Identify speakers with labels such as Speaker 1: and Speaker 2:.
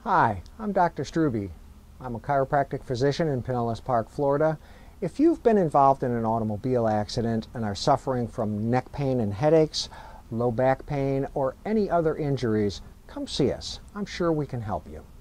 Speaker 1: Hi, I'm Dr. Strubbe. I'm a chiropractic physician in Pinellas Park, Florida. If you've been involved in an automobile accident and are suffering from neck pain and headaches, low back pain, or any other injuries, come see us. I'm sure we can help you.